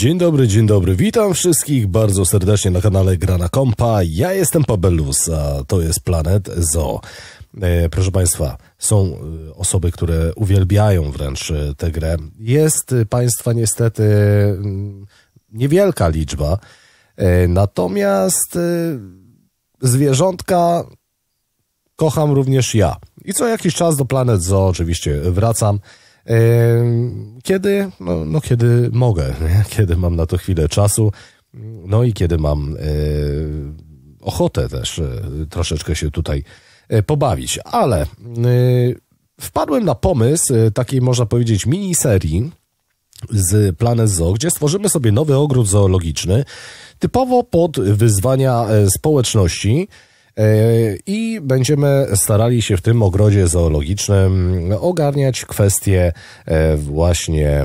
Dzień dobry, witam wszystkich bardzo serdecznie na kanale Gra na Kompa. Ja jestem Pabelus, a to jest Planet Zoo. Proszę Państwa, są osoby, które uwielbiają wręcz tę grę. Jest Państwa niestety niewielka liczba, natomiast zwierzątka kocham również ja. I co jakiś czas do Planet Zoo oczywiście wracam. Kiedy? No kiedy mogę, kiedy mam na to chwilę czasu, no i kiedy mam ochotę też troszeczkę się tutaj pobawić, ale wpadłem na pomysł takiej, można powiedzieć, miniserii z Planet Zoo, gdzie stworzymy sobie nowy ogród zoologiczny, typowo pod wyzwania społeczności. I będziemy starali się w tym ogrodzie zoologicznym ogarniać kwestie właśnie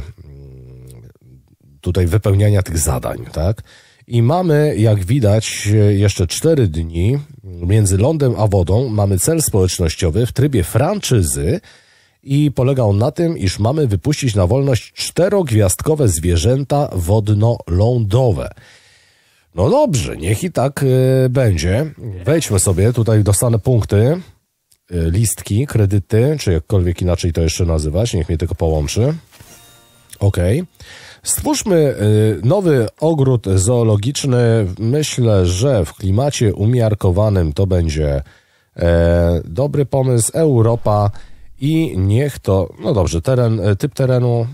tutaj wypełniania tych zadań, tak? I mamy, jak widać, jeszcze 4 dni między lądem a wodą. Mamy cel społecznościowy w trybie franczyzy i polega on na tym, iż mamy wypuścić na wolność 4-gwiazdkowe zwierzęta wodno-lądowe. No dobrze, niech i tak będzie. Wejdźmy sobie, tutaj dostanę punkty, listki, kredyty, czy jakkolwiek inaczej to jeszcze nazywać, niech mnie tylko połączy. Ok. Stwórzmy nowy ogród zoologiczny. Myślę, że w klimacie umiarkowanym to będzie dobry pomysł. Europa i niech to, no dobrze, typ terenu,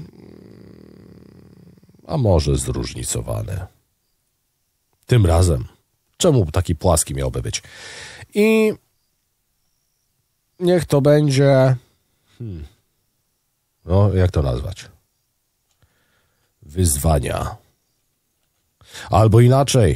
a może zróżnicowany. Tym razem. Czemu taki płaski miałby być? I niech to będzie... No, jak to nazwać? Wyzwania. Albo inaczej.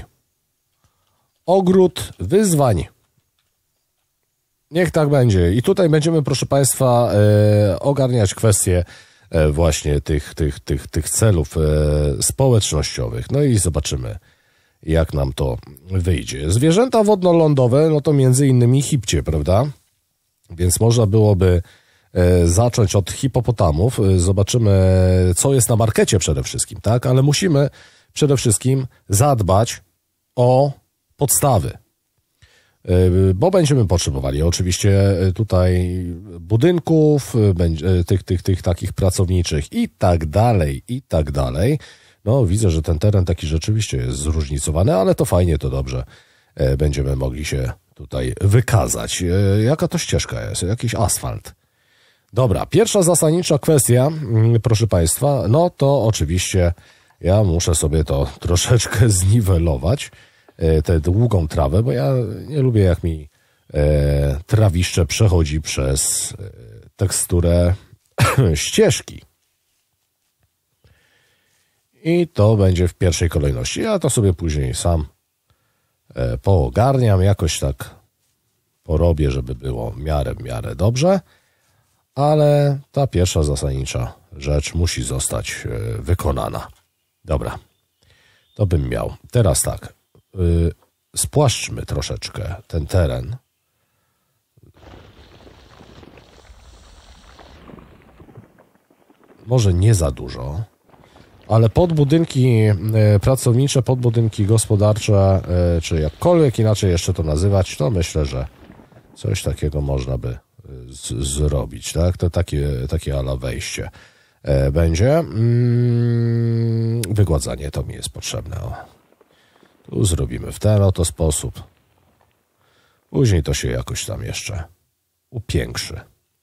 Ogród wyzwań. Niech tak będzie. I tutaj będziemy, proszę Państwa, ogarniać kwestie właśnie tych celów społecznościowych. No i zobaczymy, jak nam to wyjdzie. Zwierzęta wodno-lądowe, no to między innymi hipcie, prawda? Więc można byłoby zacząć od hipopotamów. Zobaczymy, co jest na markecie przede wszystkim, tak? Ale musimy przede wszystkim zadbać o podstawy. Bo będziemy potrzebowali oczywiście tutaj budynków, tych takich pracowniczych i tak dalej, i tak dalej. No, widzę, że ten teren taki rzeczywiście jest zróżnicowany, ale to fajnie, to dobrze. Będziemy mogli się tutaj wykazać. Jaka to ścieżka jest? Jakiś asfalt. Dobra, pierwsza zasadnicza kwestia, proszę Państwa, no to oczywiście ja muszę sobie to troszeczkę zniwelować, tę długą trawę, bo ja nie lubię, jak mi trawiszcze przechodzi przez teksturę ścieżki. I to będzie w pierwszej kolejności. Ja to sobie później sam poogarniam, jakoś tak porobię, żeby było w miarę dobrze, ale ta pierwsza zasadnicza rzecz musi zostać wykonana. Dobra, to bym miał. Teraz tak, spłaszczmy troszeczkę ten teren. Może nie za dużo, ale podbudynki pracownicze, podbudynki gospodarcze, czy jakkolwiek inaczej jeszcze to nazywać, to myślę, że coś takiego można by zrobić, tak? To takie ala wejście będzie. Wygładzanie to mi jest potrzebne. O. Tu zrobimy w ten oto sposób. Później to się jakoś tam jeszcze upiększy.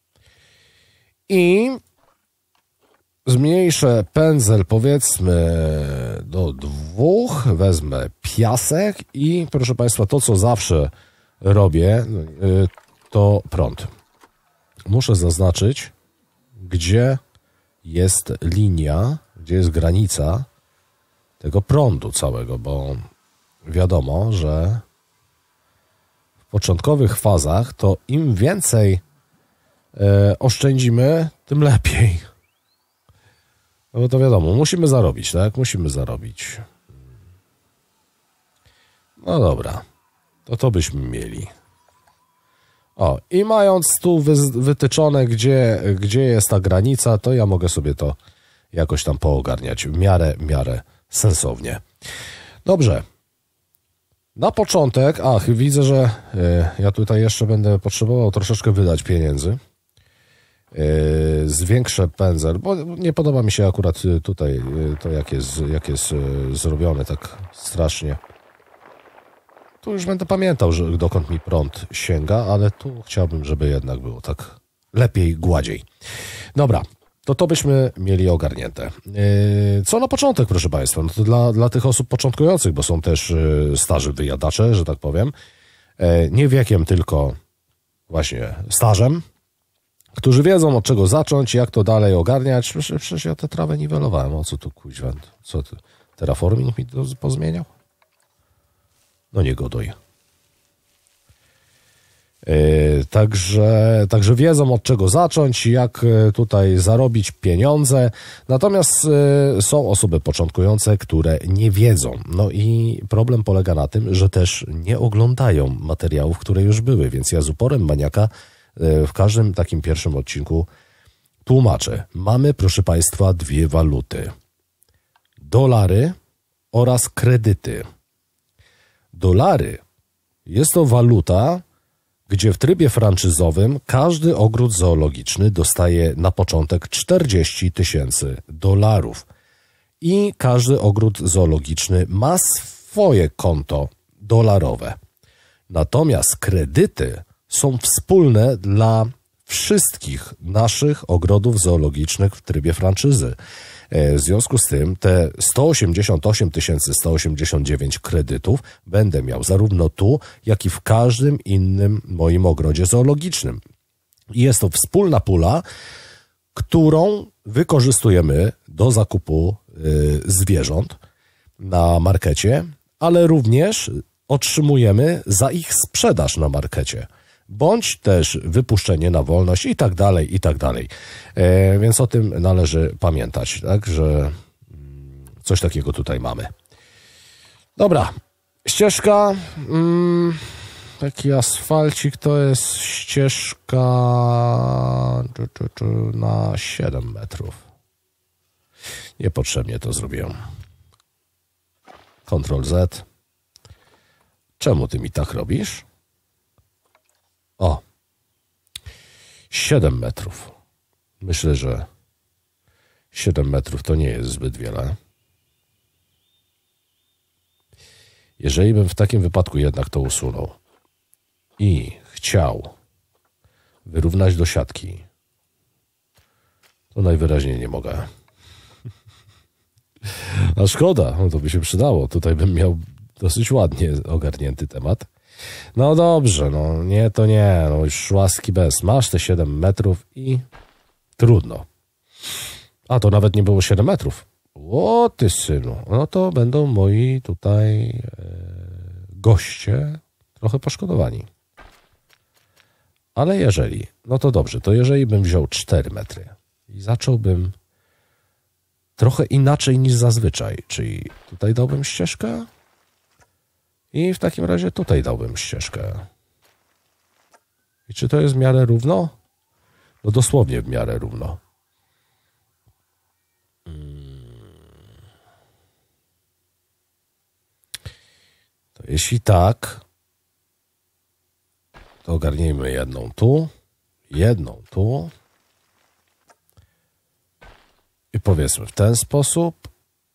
I zmniejszę pędzel, powiedzmy, do 2, wezmę piasek i, proszę Państwa, to, co zawsze robię, to prąd. Muszę zaznaczyć, gdzie jest linia, gdzie jest granica tego prądu całego, bo wiadomo, że w początkowych fazach to im więcej oszczędzimy, tym lepiej. No bo to wiadomo, musimy zarobić, tak? Musimy zarobić. No dobra, to byśmy mieli. O, i mając tu wytyczone, gdzie jest ta granica, to ja mogę sobie to jakoś tam poogarniać w miarę sensownie. Dobrze. Na początek, widzę, że ja tutaj jeszcze będę potrzebował troszeczkę wydać pieniędzy. Zwiększę pędzel, bo nie podoba mi się akurat tutaj to, jak jest zrobione tak strasznie. Tu już będę pamiętał, że dokąd mi prąd sięga, ale tu chciałbym, żeby jednak było tak lepiej, gładziej. Dobra, to byśmy mieli ogarnięte. Co na początek, proszę Państwa? No to dla tych osób początkujących, bo są też starzy wyjadacze, że tak powiem. Nie wiekiem, tylko właśnie stażem, którzy wiedzą, od czego zacząć, jak to dalej ogarniać. Przecież ja tę trawę niwelowałem. O co tu kuźwa? Co ty? Terraforming mi to pozmieniał? No nie goduj. Także wiedzą, od czego zacząć, jak tutaj zarobić pieniądze. Natomiast są osoby początkujące, które nie wiedzą. No i problem polega na tym, że też nie oglądają materiałów, które już były. Więc ja z uporem maniaka w każdym takim pierwszym odcinku tłumaczę. Mamy, proszę Państwa, dwie waluty. Dolary oraz kredyty. Dolary jest to waluta, gdzie w trybie franczyzowym każdy ogród zoologiczny dostaje na początek 40 000 dolarów. I każdy ogród zoologiczny ma swoje konto dolarowe. Natomiast kredyty są wspólne dla wszystkich naszych ogrodów zoologicznych w trybie franczyzy. W związku z tym te 188 189 kredytów będę miał zarówno tu, jak i w każdym innym moim ogrodzie zoologicznym. I jest to wspólna pula, którą wykorzystujemy do zakupu zwierząt na markecie, ale również otrzymujemy za ich sprzedaż na markecie, bądź też wypuszczenie na wolność i tak dalej, i tak dalej. Więc o tym należy pamiętać, tak, że coś takiego tutaj mamy. Dobra, ścieżka, taki asfalcik to jest ścieżka na 7 metrów. Niepotrzebnie to zrobiłem. Ctrl Z. Czemu ty mi tak robisz? O, 7 metrów. Myślę, że 7 metrów to nie jest zbyt wiele. Jeżeli bym w takim wypadku jednak to usunął i chciał wyrównać do siatki, to najwyraźniej nie mogę. A szkoda, no to by się przydało. Tutaj bym miał dosyć ładnie ogarnięty temat. No dobrze, no nie, to nie, no już łaski bez. Masz te 7 metrów i trudno. A to nawet nie było 7 metrów. O ty synu, no to będą moi tutaj goście trochę poszkodowani. Ale jeżeli, no to dobrze, to jeżeli bym wziął 4 metry i zacząłbym trochę inaczej niż zazwyczaj, czyli tutaj dałbym ścieżkę i w takim razie tutaj dałbym ścieżkę. I czy to jest w miarę równo? No dosłownie w miarę równo. To jeśli tak, to ogarnijmy jedną tu i powiedzmy w ten sposób.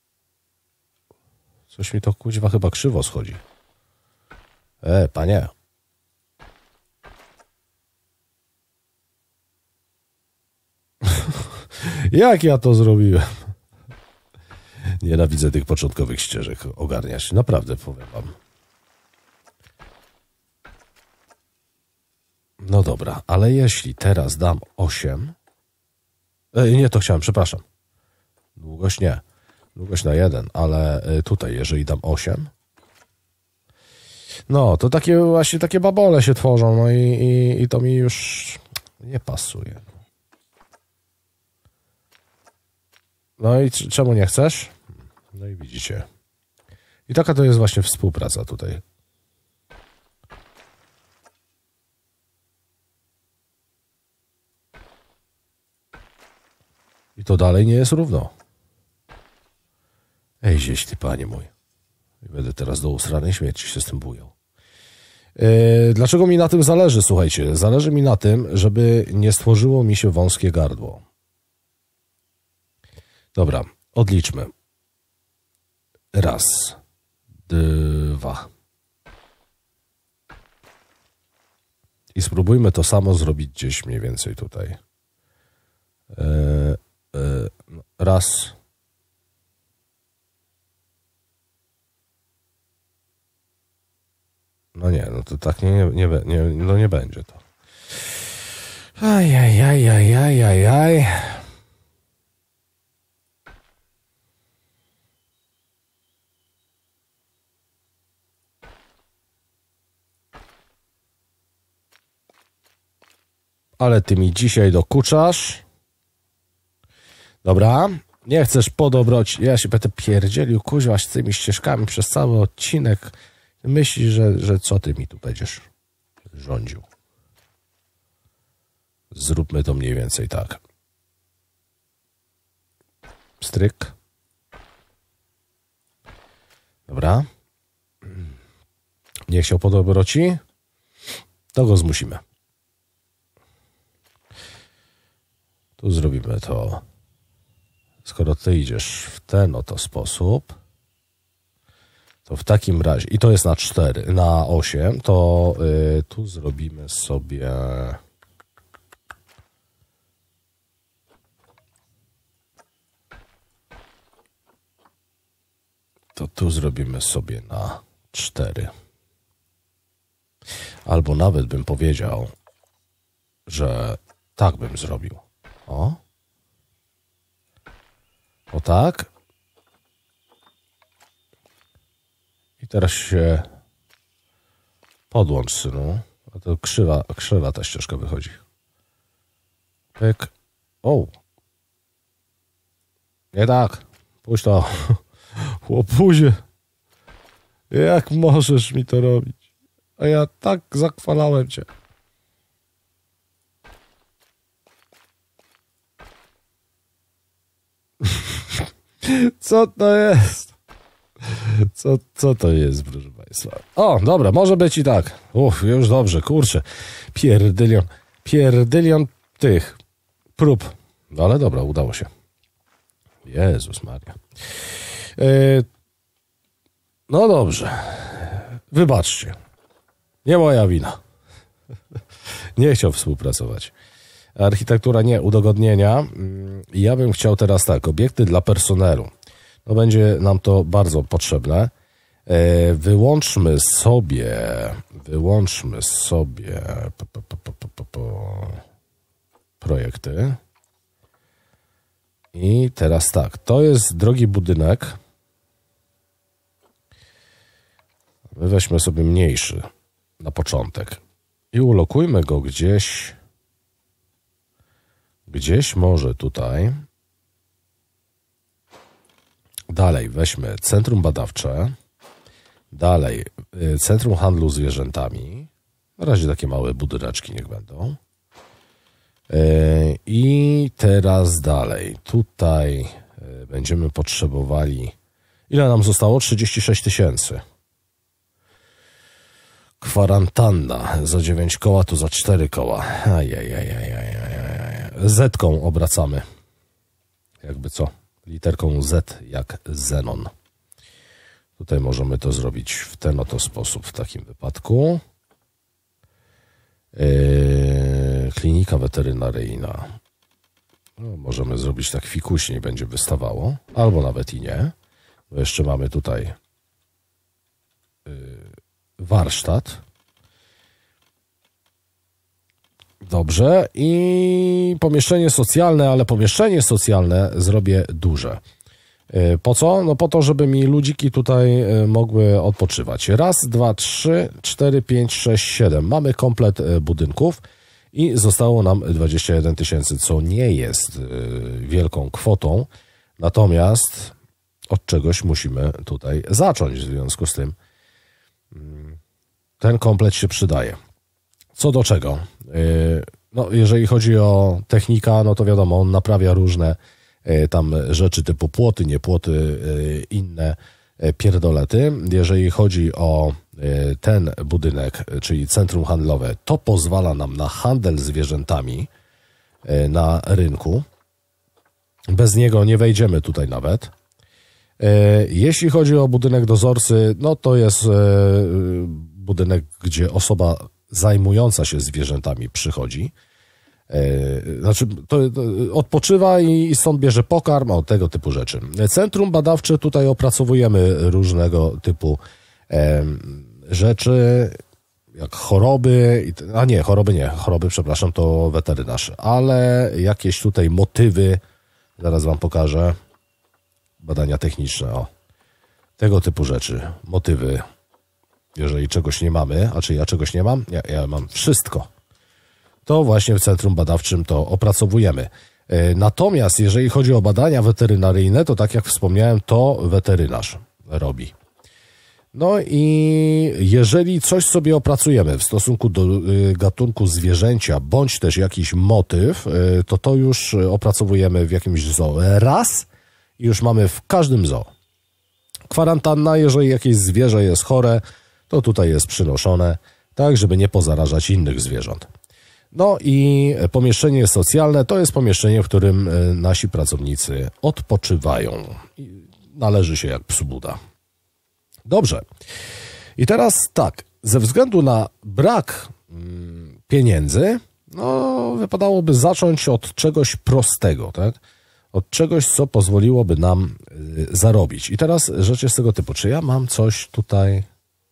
Coś mi to kuźwa chyba krzywo schodzi. Panie. Jak ja to zrobiłem? Nienawidzę tych początkowych ścieżek ogarniać. Naprawdę powiem wam. No dobra, ale jeśli teraz dam 8... nie, to chciałem, przepraszam. Długość nie. Długość na 1, ale tutaj, jeżeli dam 8... No, to takie właśnie takie babole się tworzą, no i to mi już nie pasuje. No i czemu nie chcesz? No i widzicie. I taka to jest właśnie współpraca tutaj. I to dalej nie jest równo. Ej, zieś ty, panie mój. Będę teraz do usranej śmierci się z tym bujał. Dlaczego mi na tym zależy? Słuchajcie, zależy mi na tym, żeby nie stworzyło mi się wąskie gardło. Dobra, odliczmy. Raz, dwa. I spróbujmy to samo zrobić gdzieś mniej więcej tutaj. Raz. No nie, no to tak nie będzie to. Ajajajajajajaj. Ale ty mi dzisiaj dokuczasz. Dobra. Nie chcesz podobroć. Ja się będę pierdzielił, kuźwa, z tymi ścieżkami przez cały odcinek. Myślisz, że co ty mi tu będziesz rządził? Zróbmy to mniej więcej tak. Stryk. Dobra. Nie chciał podobroci? To go zmusimy. Tu zrobimy to. Skoro ty idziesz w ten oto sposób, to w takim razie, i to jest na 4, na 8, to tu zrobimy sobie na 4. Albo nawet bym powiedział, że tak bym zrobił. O tak. I teraz się podłącz, synu. A to krzywa ta ścieżka wychodzi. Pyk. O! Nie tak. Puść to. Chłopuzie. Jak możesz mi to robić? A ja tak zachwalałem cię. Co to jest? Co to jest, proszę państwa? O, dobra, może być i tak. Już dobrze, kurczę. Pierdylion tych prób. No ale dobra, udało się. Jezus Maria. No dobrze. Wybaczcie. Nie moja wina. Nie chciał współpracować. Architektura nie, udogodnienia. Ja bym chciał teraz tak, obiekty dla personelu. No będzie nam to bardzo potrzebne. Wyłączmy sobie projekty. I teraz tak, to jest drogi budynek. Weźmy sobie mniejszy na początek i ulokujmy go gdzieś może tutaj. Dalej weźmy centrum badawcze. Dalej centrum handlu zwierzętami. Na razie takie małe budyneczki niech będą. I teraz dalej. Tutaj będziemy potrzebowali... Ile nam zostało? 36 000. Kwarantanna. Za 9 koła, tu za 4 koła. Z-ką obracamy. Jakby co? Literką Z jak Zenon. Tutaj możemy to zrobić w ten oto sposób w takim wypadku. Klinika weterynaryjna. No, możemy zrobić tak fikuśniej, będzie wystawało. Albo nawet i nie. Bo jeszcze mamy tutaj warsztat. Dobrze. I pomieszczenie socjalne, ale pomieszczenie socjalne zrobię duże. Po co? No po to, żeby mi ludziki tutaj mogły odpoczywać. Raz, dwa, 3, 4, 5, 6, 7. Mamy komplet budynków i zostało nam 21 000, co nie jest wielką kwotą. Natomiast od czegoś musimy tutaj zacząć. W związku z tym ten komplet się przydaje. Co do czego? No, jeżeli chodzi o technika, no to wiadomo, on naprawia różne tam rzeczy typu płoty, nie płoty, inne pierdolety. Jeżeli chodzi o ten budynek, czyli centrum handlowe, to pozwala nam na handel zwierzętami na rynku. Bez niego nie wejdziemy tutaj nawet. Jeśli chodzi o budynek dozorcy, no to jest budynek, gdzie osoba zajmująca się zwierzętami przychodzi. Znaczy, to odpoczywa i stąd bierze pokarm, o tego typu rzeczy. Centrum badawcze, tutaj opracowujemy różnego typu rzeczy, jak choroby, choroby, przepraszam, to weterynarz, ale jakieś tutaj motywy, zaraz wam pokażę, badania techniczne, o, tego typu rzeczy, motywy, jeżeli czegoś nie mamy, a czy ja czegoś nie mam? Ja mam wszystko. To właśnie w centrum badawczym to opracowujemy. Natomiast jeżeli chodzi o badania weterynaryjne, to tak jak wspomniałem, to weterynarz robi. No i jeżeli coś sobie opracujemy w stosunku do gatunku zwierzęcia, bądź też jakiś motyw, to już opracowujemy w jakimś zoo raz i już mamy w każdym zoo. Kwarantanna, jeżeli jakieś zwierzę jest chore, to tutaj jest przynoszone, tak żeby nie pozarażać innych zwierząt. No i pomieszczenie socjalne to jest pomieszczenie, w którym nasi pracownicy odpoczywają. Należy się jak psu Buda. Dobrze. I teraz tak, ze względu na brak pieniędzy, no wypadałoby zacząć od czegoś prostego, tak? Od czegoś, co pozwoliłoby nam zarobić. I teraz rzecz jest tego typu, czy ja mam coś tutaj...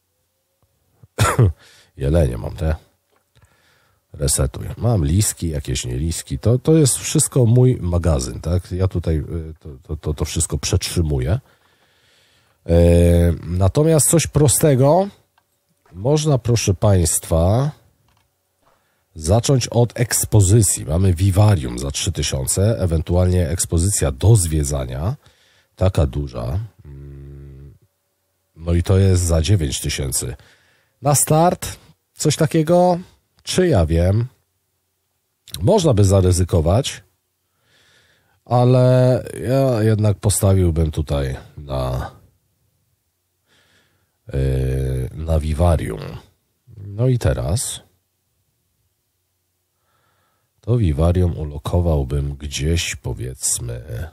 Jelenie mam te... Resetuję. Mam liski, jakieś nie liski. To jest wszystko mój magazyn, tak? Ja tutaj to wszystko przetrzymuję. Natomiast coś prostego można, proszę Państwa, zacząć od ekspozycji. Mamy wiwarium za 3000, ewentualnie ekspozycja do zwiedzania, taka duża. No i to jest za 9000. Na start coś takiego... Czy ja wiem, można by zaryzykować, ale ja jednak postawiłbym tutaj na wiwarium. No i teraz to wiwarium ulokowałbym gdzieś powiedzmy,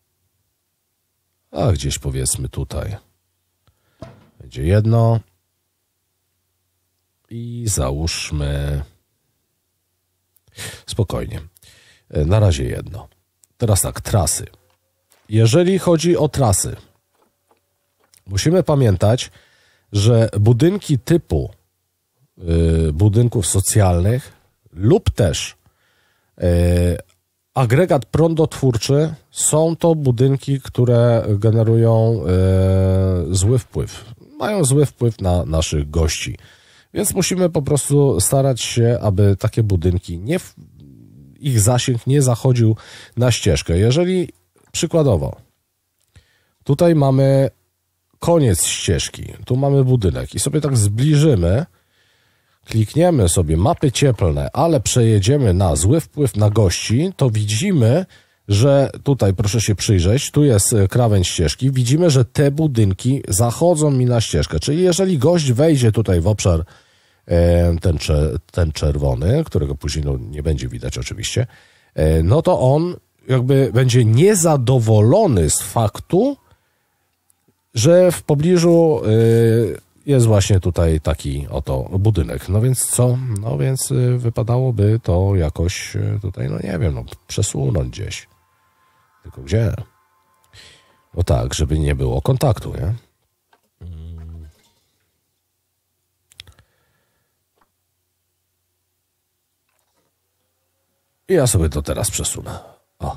gdzieś powiedzmy tutaj. Będzie jedno. I załóżmy spokojnie. Na razie jedno. Teraz tak, trasy. Jeżeli chodzi o trasy, musimy pamiętać, że budynki typu budynków socjalnych lub też agregat prądotwórczy są to budynki, które generują zły wpływ. Mają zły wpływ na naszych gości. Więc musimy po prostu starać się, aby takie budynki, ich zasięg nie zachodził na ścieżkę. Jeżeli przykładowo tutaj mamy koniec ścieżki, tu mamy budynek i sobie tak zbliżymy, klikniemy sobie mapy cieplne, ale przejedziemy na zły wpływ na gości, to widzimy, że tutaj, proszę się przyjrzeć, tu jest krawędź ścieżki, widzimy, że te budynki zachodzą mi na ścieżkę, czyli jeżeli gość wejdzie tutaj w obszar ten czerwony, którego później nie będzie widać oczywiście, no to on jakby będzie niezadowolony z faktu, że w pobliżu jest właśnie tutaj taki oto budynek. No więc co? No więc wypadałoby to jakoś tutaj, no nie wiem, przesunąć gdzieś. Tylko gdzie? No tak, żeby nie było kontaktu, nie? I ja sobie to teraz przesunę. O.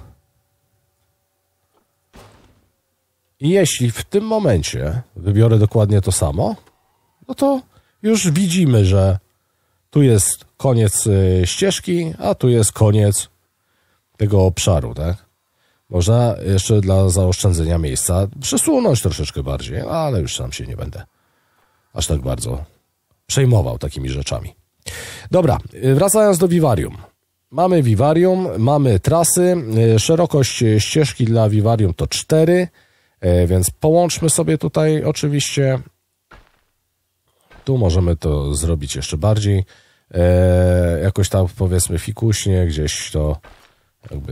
I jeśli w tym momencie wybiorę dokładnie to samo, no to już widzimy, że tu jest koniec ścieżki, a tu jest koniec tego obszaru, tak? Można jeszcze dla zaoszczędzenia miejsca przesunąć troszeczkę bardziej, ale już sam się nie będę aż tak bardzo przejmował takimi rzeczami. Dobra, wracając do wiwarium. mamy wiwarium, mamy trasy, szerokość ścieżki dla wiwarium to 4, więc połączmy sobie tutaj oczywiście, tu możemy to zrobić jeszcze bardziej, jakoś tak powiedzmy fikuśnie, gdzieś to jakby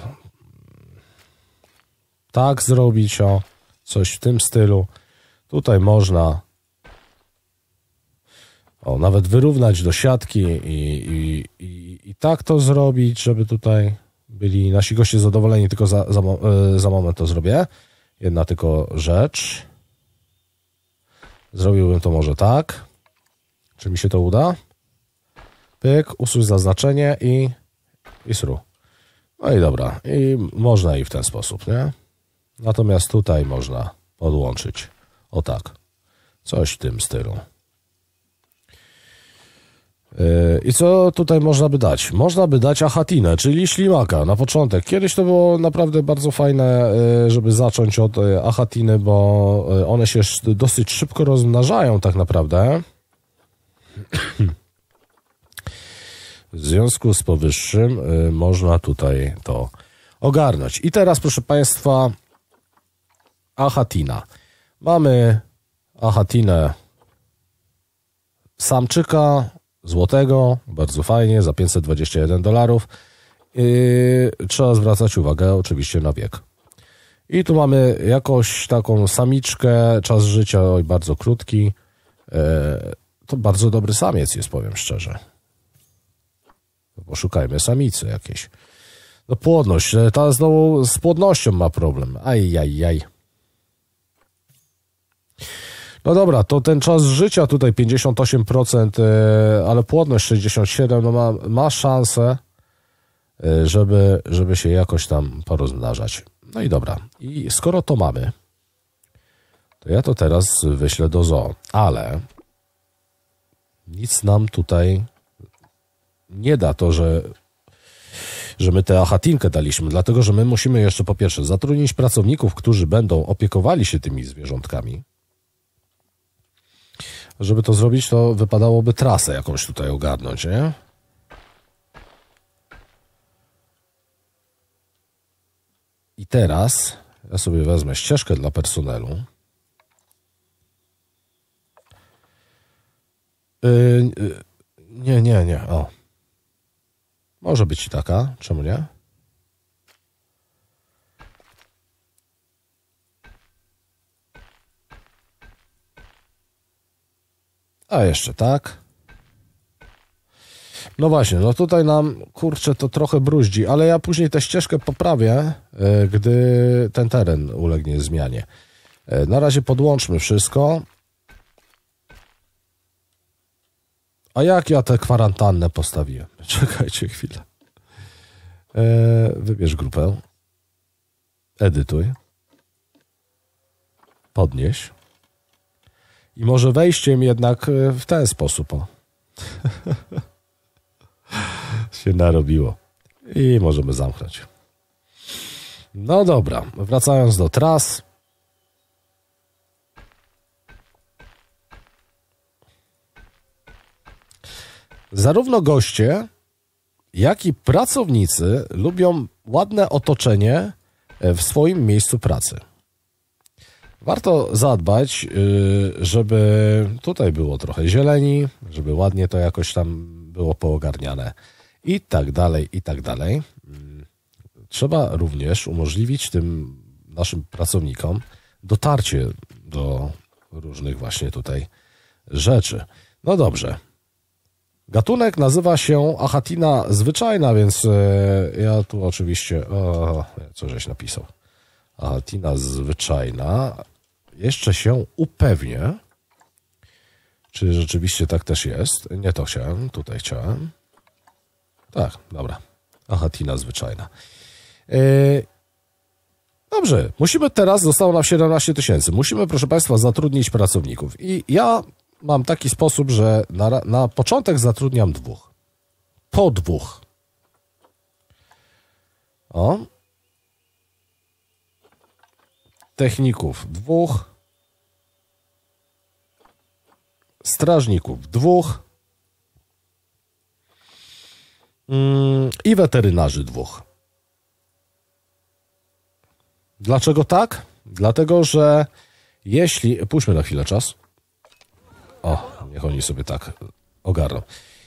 tak zrobić, coś w tym stylu. Tutaj można nawet wyrównać do siatki i tak to zrobić, żeby tutaj byli nasi goście zadowoleni, tylko za moment to zrobię. Jedna tylko rzecz. Zrobiłbym to może tak. Czy mi się to uda? Pyk, usuń zaznaczenie i sru. No i dobra. I można i w ten sposób, nie? Natomiast tutaj można podłączyć. O tak. Coś w tym stylu. I co tutaj można by dać? Można by dać achatinę, czyli ślimaka na początek. Kiedyś to było naprawdę bardzo fajne, żeby zacząć od achatiny, bo one się dosyć szybko rozmnażają tak naprawdę. W związku z powyższym można tutaj to ogarnąć. I teraz, proszę Państwa, achatina. Mamy achatinę samczyka złotego, bardzo fajnie, za $521. Trzeba zwracać uwagę oczywiście na wiek. I tu mamy jakąś taką samiczkę, czas życia bardzo krótki. To bardzo dobry samiec jest, powiem szczerze. Poszukajmy samicy jakieś. No płodność, ta znowu z płodnością ma problem. Ajajaj. No dobra, to ten czas życia tutaj 58%, ale płodność 67%, no ma szansę, żeby się jakoś tam porozmnażać. No i dobra, i skoro to mamy, to ja to teraz wyślę do zoo, ale nic nam tutaj nie da to, że my tę achatinkę daliśmy, dlatego że my musimy jeszcze po pierwsze zatrudnić pracowników, którzy będą opiekowali się tymi zwierzątkami. Żeby to zrobić, to wypadałoby trasę jakąś tutaj ogarnąć, nie? I teraz ja sobie wezmę ścieżkę dla personelu. Nie. O. Może być i taka, czemu nie? A jeszcze tak. No właśnie, no tutaj nam, kurczę, to trochę bruździ, ale ja później tę ścieżkę poprawię, gdy ten teren ulegnie zmianie. Na razie podłączmy wszystko. A jak ja tę kwarantannę postawiłem? Czekajcie chwilę. Wybierz grupę. Edytuj. Podnieś. I może wejściem jednak w ten sposób. O. się narobiło. I możemy zamknąć. No dobra, wracając do tras. Zarówno goście, jak i pracownicy lubią ładne otoczenie w swoim miejscu pracy. Warto zadbać, żeby tutaj było trochę zieleni, żeby ładnie to jakoś tam było poogarniane i tak dalej, i tak dalej. Trzeba również umożliwić tym naszym pracownikom dotarcie do różnych właśnie tutaj rzeczy. No dobrze. Gatunek nazywa się achatina zwyczajna, więc ja tu oczywiście... co żeś napisał? Achatina zwyczajna. Jeszcze się upewnię, czy rzeczywiście tak też jest. Nie to chciałem, tutaj chciałem. Tak, dobra. Achatina zwyczajna. Dobrze, musimy teraz, zostało nam 17 000. Musimy, proszę Państwa, zatrudnić pracowników. I ja mam taki sposób, że na początek zatrudniam 2. Po 2. O. Techników 2. Strażników 2. i weterynarzy 2. Dlaczego tak? Dlatego, że jeśli... Puśćmy na chwilę czas. O, niech oni sobie tak ogarną.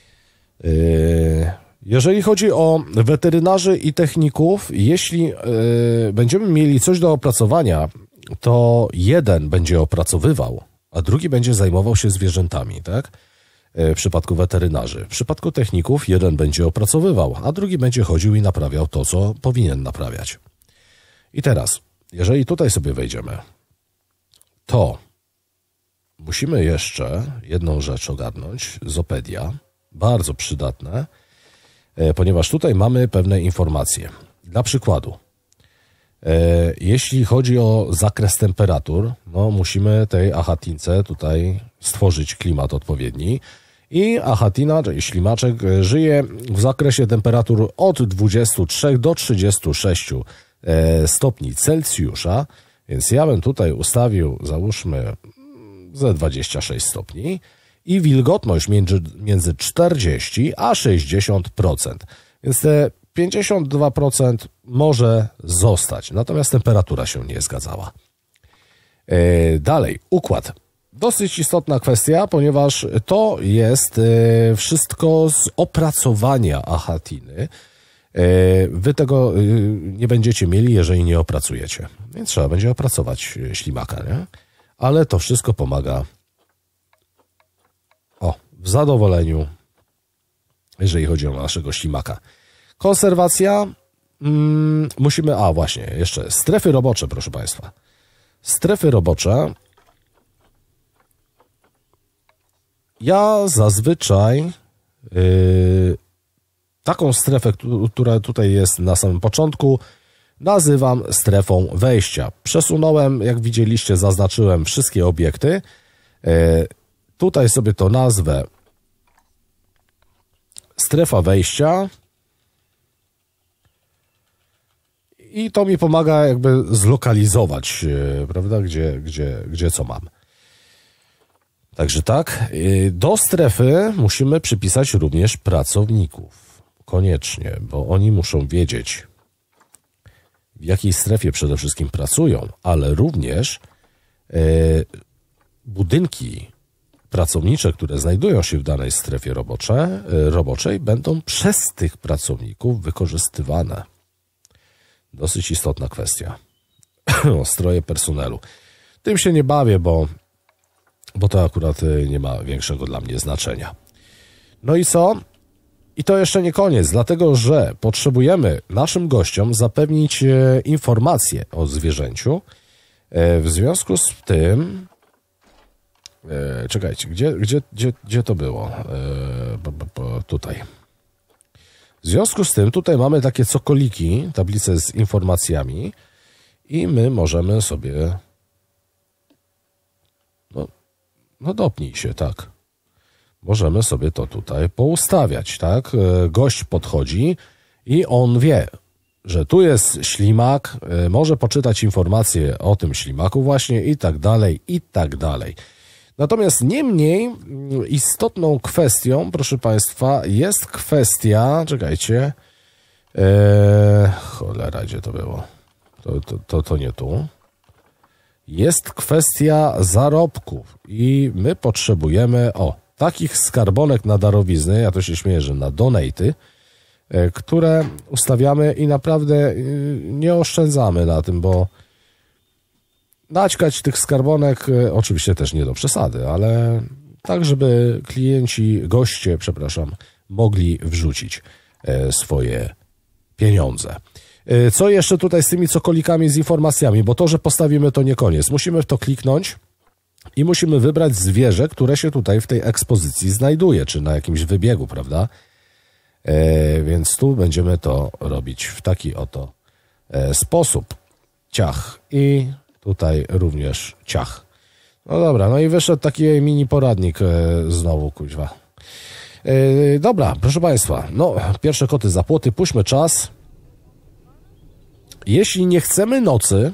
Jeżeli chodzi o weterynarzy i techników, jeśli będziemy mieli coś do opracowania, to jeden będzie opracowywał, a drugi będzie zajmował się zwierzętami, tak? W przypadku weterynarzy. W przypadku techników jeden będzie opracowywał, a drugi będzie chodził i naprawiał to, co powinien naprawiać. I teraz, jeżeli tutaj sobie wejdziemy, to musimy jeszcze jedną rzecz ogarnąć, Zopedia, bardzo przydatne, ponieważ tutaj mamy pewne informacje. Dla przykładu, jeśli chodzi o zakres temperatur, no musimy tej achatince tutaj stworzyć klimat odpowiedni i achatina, czyli ślimaczek, żyje w zakresie temperatur od 23 do 36 stopni Celsjusza, więc ja bym tutaj ustawił, załóżmy, ze 26 stopni i wilgotność między 40 a 60%. Więc te 52% może zostać, natomiast temperatura się nie zgadzała. Dalej, układ. Dosyć istotna kwestia, ponieważ to jest wszystko z opracowania achatiny. Wy tego nie będziecie mieli, jeżeli nie opracujecie. Więc trzeba będzie opracować ślimaka, nie? Ale to wszystko pomaga w zadowoleniu, jeżeli chodzi o naszego ślimaka. Konserwacja. Musimy, właśnie, jeszcze strefy robocze, proszę Państwa. Strefy robocze. Ja zazwyczaj taką strefę, która tutaj jest na samym początku, nazywam strefą wejścia. Przesunąłem, jak widzieliście, zaznaczyłem wszystkie obiekty. Tutaj sobie to nazwę strefa wejścia i to mi pomaga jakby zlokalizować, prawda, gdzie co mam. Także tak, do strefy musimy przypisać również pracowników. Koniecznie, bo oni muszą wiedzieć, w jakiej strefie przede wszystkim pracują, ale również budynki pracownicze, które znajdują się w danej strefie roboczej, będą przez tych pracowników wykorzystywane. Dosyć istotna kwestia. Stroje personelu. Tym się nie bawię, bo to akurat nie ma większego dla mnie znaczenia. No i co? I to jeszcze nie koniec, dlatego że potrzebujemy naszym gościom zapewnić informacje o zwierzęciu. W związku z tym... Czekajcie, gdzie to było? Tutaj. W związku z tym tutaj mamy takie cokoliki, tablice z informacjami i my możemy sobie... No dopnij się, tak. Możemy sobie to tutaj poustawiać, tak? Gość podchodzi i on wie, że tu jest ślimak, może poczytać informacje o tym ślimaku właśnie i tak dalej, i tak dalej. Natomiast nie mniej istotną kwestią, proszę Państwa, jest kwestia, czekajcie, cholera, gdzie to było? To nie tu. Jest kwestia zarobków i my potrzebujemy, takich skarbonek na darowizny, ja to się śmieję, że na donaty, które ustawiamy i naprawdę nie oszczędzamy na tym, bo naćkać tych skarbonek, oczywiście też nie do przesady, ale tak, żeby goście, mogli wrzucić swoje pieniądze. Co jeszcze tutaj z tymi cokolikami, z informacjami, bo to, że postawimy, to nie koniec. Musimy w to kliknąć i musimy wybrać zwierzę, które się tutaj w tej ekspozycji znajduje, czy na jakimś wybiegu, prawda? Więc tu będziemy to robić w taki oto sposób. Ciach i tutaj również ciach. No dobra, no i wyszedł taki mini poradnik znowu, kuźwa. Dobra, proszę Państwa, no pierwsze koty za płoty, puśćmy czas. Jeśli nie chcemy nocy,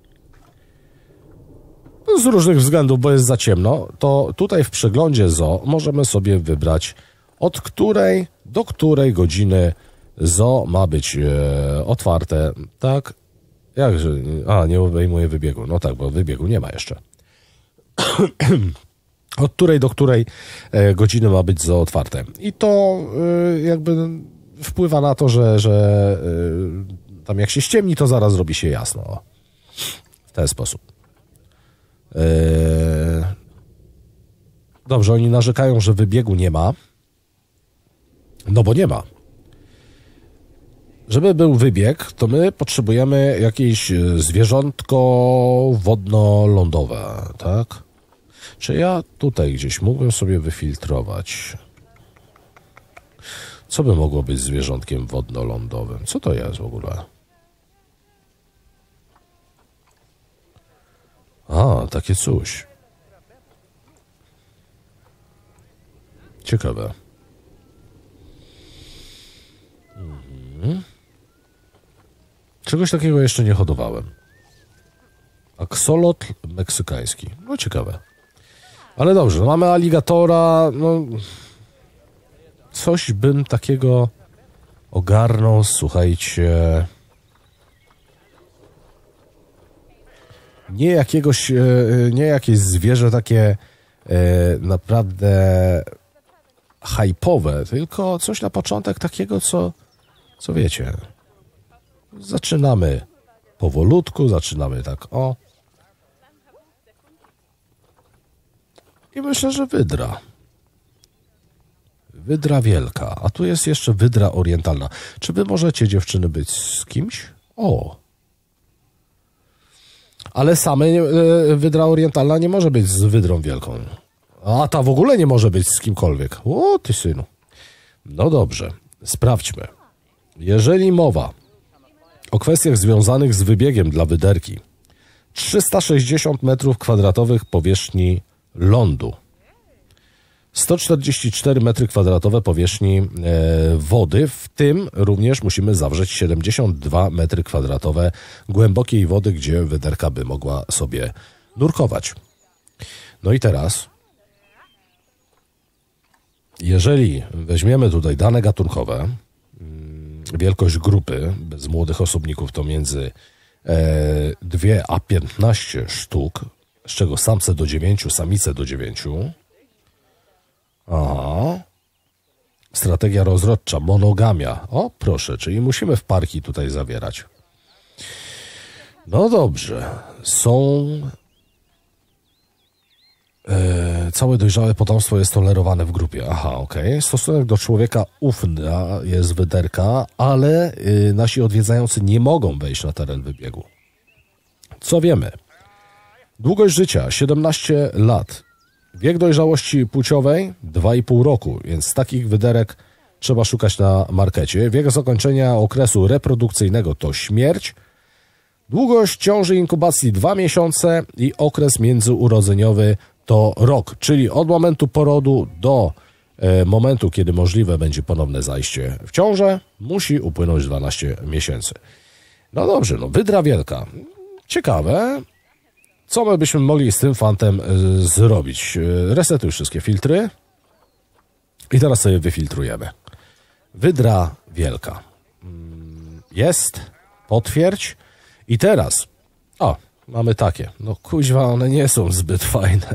z różnych względów, bo jest za ciemno, to tutaj w przeglądzie ZOO możemy sobie wybrać Od której do której godziny zoo ma być otwarte, tak? Jakże? A, nie obejmuje wybiegu. No tak, bo wybiegu nie ma jeszcze. Od której do której godziny ma być zoo otwarte. I to jakby wpływa na to, że tam jak się ściemni, to zaraz robi się jasno. O. W ten sposób. Dobrze, oni narzekają, że wybiegu nie ma. No bo nie ma. Żeby był wybieg, to my potrzebujemy jakieś zwierzątko wodno-lądowe, tak? Czy ja tutaj gdzieś mógłbym sobie wyfiltrować? Co by mogło być zwierzątkiem wodno-lądowym? Co to jest w ogóle? A, takie coś. Ciekawe. Czegoś takiego jeszcze nie hodowałem. Aksolotl meksykański. No ciekawe. Ale dobrze, no mamy aligatora, no... Coś bym takiego ogarnął, słuchajcie... Nie jakieś zwierzę takie naprawdę hype'owe, tylko coś na początek takiego, co wiecie... Zaczynamy powolutku, zaczynamy tak o. I myślę, że wydra. Wydra wielka, a tu jest jeszcze wydra orientalna. Czy wy możecie, dziewczyny, być z kimś? O! Ale same wydra orientalna nie może być z wydrą wielką. A ta w ogóle nie może być z kimkolwiek. O, ty synu. No dobrze, sprawdźmy. Jeżeli mowa o kwestiach związanych z wybiegiem dla wyderki. 360 m2 powierzchni lądu. 144 m2 powierzchni wody, w tym również musimy zawrzeć 72 m2 głębokiej wody, gdzie wyderka by mogła sobie nurkować. No i teraz, jeżeli weźmiemy tutaj dane gatunkowe, wielkość grupy bez młodych osobników to między 2 a 15 sztuk, z czego samce do 9, samice do 9. Aha. Strategia rozrodcza, monogamia. O, proszę, czyli musimy w parki tutaj zawierać. No dobrze. Są... całe dojrzałe potomstwo jest tolerowane w grupie. Aha, okej. Stosunek do człowieka ufna jest wyderka, ale nasi odwiedzający nie mogą wejść na teren wybiegu. Co wiemy? Długość życia 17 lat. Wiek dojrzałości płciowej 2,5 roku, więc z takich wyderek trzeba szukać na markecie. Wiek zakończenia okresu reprodukcyjnego to śmierć. Długość ciąży inkubacji 2 miesiące i okres międzyurodzeniowy to rok, czyli od momentu porodu do momentu, kiedy możliwe będzie ponowne zajście w ciążę, musi upłynąć 12 miesięcy. No dobrze, no wydra wielka. Ciekawe, co my byśmy mogli z tym fantem zrobić. Resetuj wszystkie filtry i teraz sobie wyfiltrujemy. Wydra wielka. Jest, potwierdź. I teraz, o, mamy takie. No kuźwa, one nie są zbyt fajne.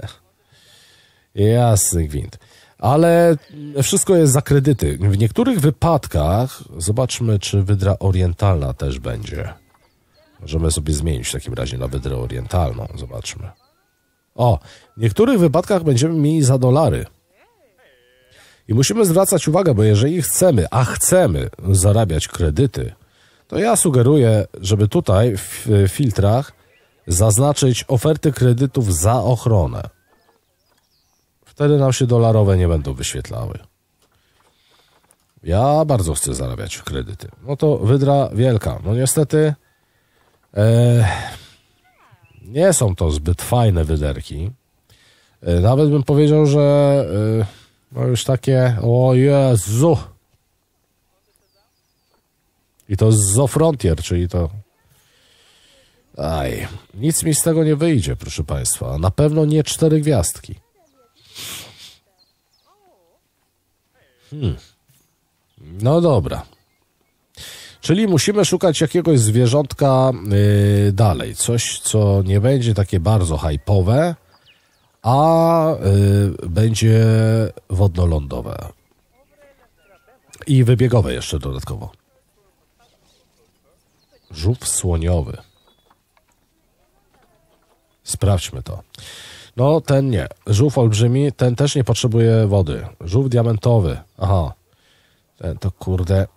Jasny gwint. Ale wszystko jest za kredyty. W niektórych wypadkach, zobaczmy, czy wydra orientalna też będzie. Możemy sobie zmienić w takim razie na wydrę orientalną. Zobaczmy. O, w niektórych wypadkach będziemy mieli za $. I musimy zwracać uwagę, bo jeżeli chcemy, a chcemy zarabiać kredyty, to ja sugeruję, żeby tutaj w filtrach zaznaczyć oferty kredytów za ochronę. Wtedy nam się dolarowe nie będą wyświetlały. Ja bardzo chcę zarabiać kredyty. No to wydra wielka. No niestety nie są to zbyt fajne wyderki. Nawet bym powiedział, że no już takie, o Jezu. I to z Zoo Frontier, czyli to... Aj, nic mi z tego nie wyjdzie, proszę Państwa. Na pewno nie 4 gwiazdki. No dobra. Czyli musimy szukać jakiegoś zwierzątka dalej. Coś, co nie będzie takie bardzo hype'owe, a będzie wodnoloądowe. I wybiegowe jeszcze dodatkowo. Żółw słoniowy. Sprawdźmy to. No, ten nie. Żółw olbrzymi, ten też nie potrzebuje wody. Żółw diamentowy. Aha. Ten to kurde...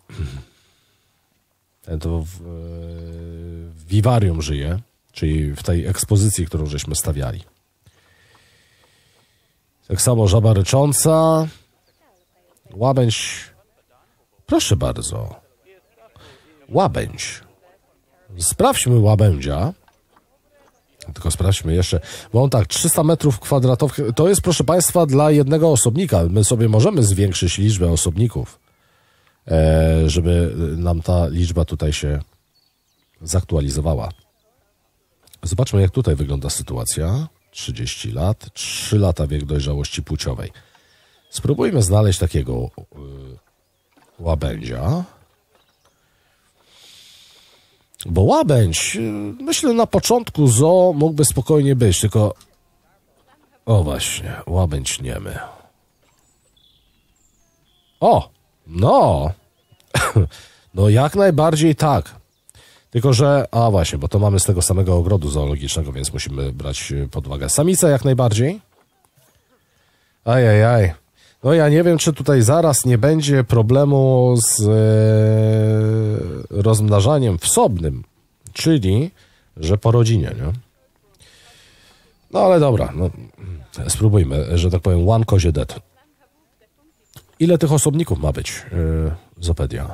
Ten to w wiwarium żyje, czyli w tej ekspozycji, którą żeśmy stawiali. Tak samo żaba rycząca. Łabędź. Proszę bardzo. Łabędź. Sprawdźmy łabędzia. Tylko sprawdźmy jeszcze, bo on tak, 300 metrów kwadratowych, to jest, proszę Państwa, dla jednego osobnika. My sobie możemy zwiększyć liczbę osobników, żeby nam ta liczba tutaj się zaktualizowała. Zobaczmy, jak tutaj wygląda sytuacja. 30 lat, 3 lata wiek dojrzałości płciowej. Spróbujmy znaleźć takiego łabędzia. Bo łabędź, myślę, na początku zoo mógłby spokojnie być, tylko... O właśnie, łabędź niemy. O, no! No jak najbardziej tak. Tylko że, a właśnie, bo to mamy z tego samego ogrodu zoologicznego, więc musimy brać pod uwagę. Samica jak najbardziej. Ajajaj. No ja nie wiem, czy tutaj zaraz nie będzie problemu z rozmnażaniem wsobnym, czyli, że po rodzinie, nie? No ale dobra, no, spróbujmy, że tak powiem, one kozie dead. Ile tych osobników ma być, Zopedia?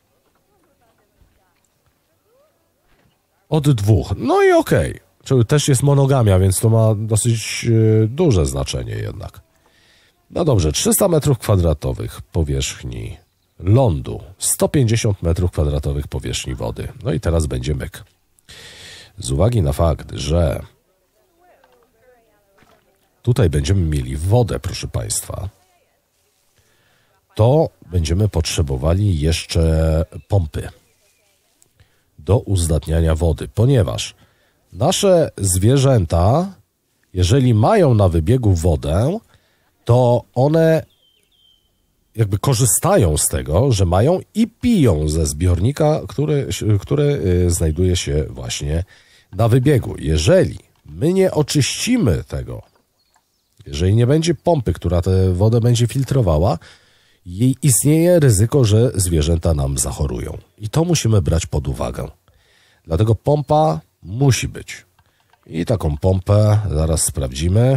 Od 2. No i okej. Czyli też jest monogamia, więc to ma dosyć duże znaczenie jednak. No dobrze, 300 metrów kwadratowych powierzchni lądu, 150 metrów kwadratowych powierzchni wody. No i teraz będzie myk. Z uwagi na fakt, że tutaj będziemy mieli wodę, proszę Państwa, to będziemy potrzebowali jeszcze pompy do uzdatniania wody, ponieważ nasze zwierzęta, jeżeli mają na wybiegu wodę, to one jakby korzystają z tego, że mają i piją ze zbiornika, który znajduje się właśnie na wybiegu. Jeżeli my nie oczyścimy tego, jeżeli nie będzie pompy, która tę wodę będzie filtrowała, istnieje ryzyko, że zwierzęta nam zachorują. I to musimy brać pod uwagę. Dlatego pompa musi być. I taką pompę zaraz sprawdzimy.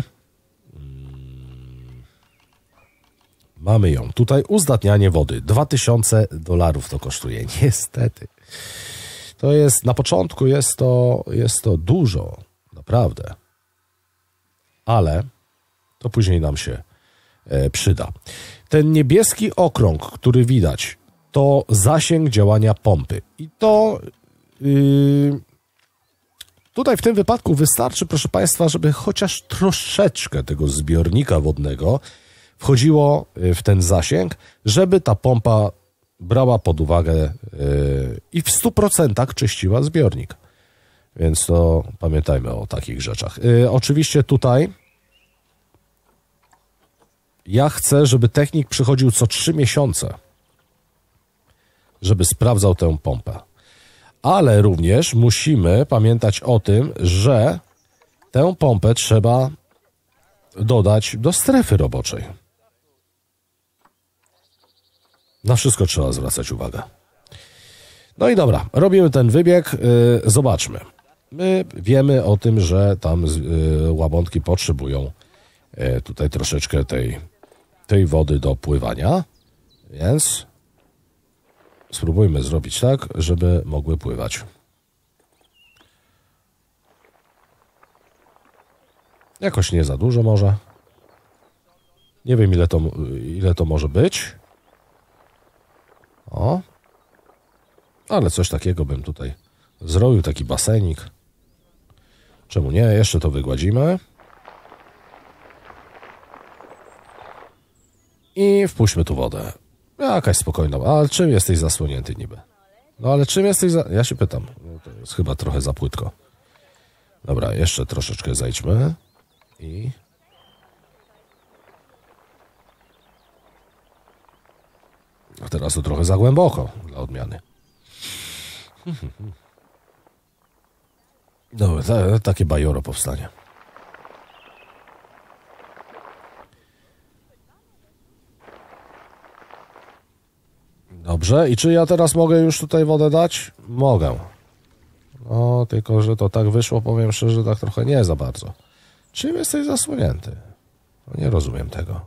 Mamy ją. Tutaj uzdatnianie wody. $2000 to kosztuje. Niestety. To jest, na początku jest to dużo. Naprawdę. Ale to później nam się przyda. Ten niebieski okrąg, który widać, to zasięg działania pompy. I to tutaj w tym wypadku wystarczy, proszę Państwa, żeby chociaż troszeczkę tego zbiornika wodnego wchodziło w ten zasięg, żeby ta pompa brała pod uwagę i w 100% czyściła zbiornik. Więc to pamiętajmy o takich rzeczach. Oczywiście tutaj ja chcę, żeby technik przychodził co 3 miesiące, żeby sprawdzał tę pompę. Ale również musimy pamiętać o tym, że tę pompę trzeba dodać do strefy roboczej. Na wszystko trzeba zwracać uwagę. No i dobra, robimy ten wybieg, zobaczmy. My wiemy o tym, że tam łabądki potrzebują tutaj troszeczkę tej wody do pływania, więc spróbujmy zrobić tak, żeby mogły pływać. Jakoś nie za dużo może. Nie wiem, ile to może być. O. Ale coś takiego bym tutaj zrobił, taki basenik. Czemu nie? Jeszcze to wygładzimy. I wpuśćmy tu wodę. Jakaś spokojna. Ale czym jesteś zasłonięty niby? No ale czym jesteś Ja się pytam. No, to jest chyba trochę za płytko. Dobra, jeszcze troszeczkę zejdźmy. I... A teraz to trochę za głęboko dla odmiany. No, takie bajoro powstanie. Dobrze, i czy ja teraz mogę już tutaj wodę dać? Mogę. No, tylko że to tak wyszło, powiem szczerze, tak trochę nie za bardzo. Czym jesteś zasłonięty? No, nie rozumiem tego.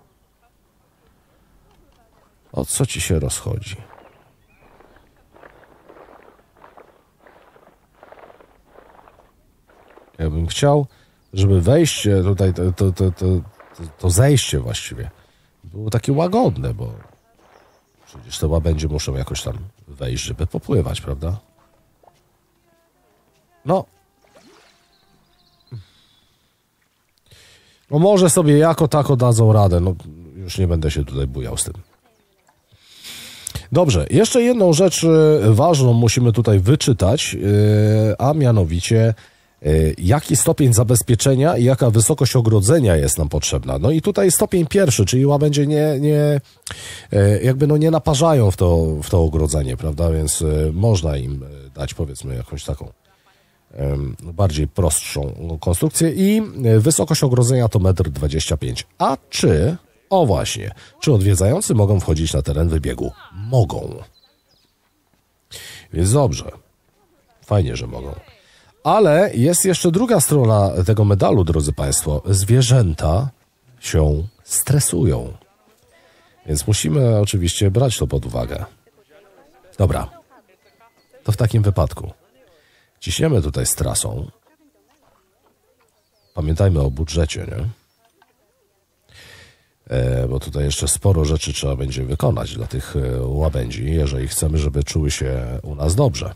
O co ci się rozchodzi? Ja bym chciał, żeby wejście tutaj, to zejście właściwie było takie łagodne, bo przecież te łabędzie muszą jakoś tam wejść, żeby popływać, prawda? No. No może sobie jako tako dadzą radę, no już nie będę się tutaj bujał z tym. Dobrze, jeszcze jedną rzecz ważną musimy tutaj wyczytać, a mianowicie jaki stopień zabezpieczenia i jaka wysokość ogrodzenia jest nam potrzebna. No i tutaj stopień pierwszy, czyli łabędzie nie naparzają w to ogrodzenie, prawda, więc można im dać powiedzmy jakąś taką bardziej prostszą konstrukcję i wysokość ogrodzenia to 1,25 m. A czy, o właśnie, czy odwiedzający mogą wchodzić na teren wybiegu? Mogą. Więc dobrze. Fajnie, że mogą. Ale jest jeszcze druga strona tego medalu, drodzy Państwo. Zwierzęta się stresują. Więc musimy oczywiście brać to pod uwagę. Dobra. To w takim wypadku ciśniemy tutaj z trasą. Pamiętajmy o budżecie, nie? Bo tutaj jeszcze sporo rzeczy trzeba będzie wykonać dla tych łabędzi, jeżeli chcemy, żeby czuły się u nas dobrze.